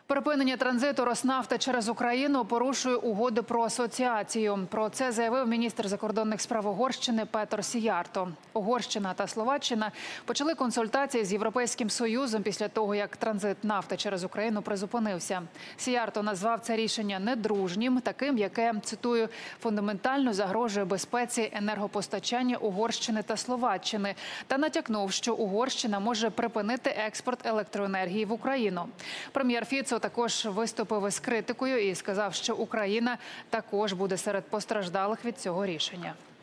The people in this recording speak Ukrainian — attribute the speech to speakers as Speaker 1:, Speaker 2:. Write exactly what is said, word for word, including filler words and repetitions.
Speaker 1: Припинення транзиту Роснафти через Україну порушує угоду про асоціацію. Про це заявив міністр закордонних справ Угорщини Петер Сіярто. Угорщина та Словаччина почали консультації з Європейським Союзом після того, як транзит нафти через Україну призупинився. Сіярто назвав це рішення недружнім, таким, яке, цитую, фундаментально загрожує безпеці енергопостачання Угорщини та Словаччини, та натякнув, що Угорщина може припинити експорт електроенергії в Україну. Прем'єр Фіцо також виступив із критикою і сказав, що Україна також буде серед постраждалих від цього рішення.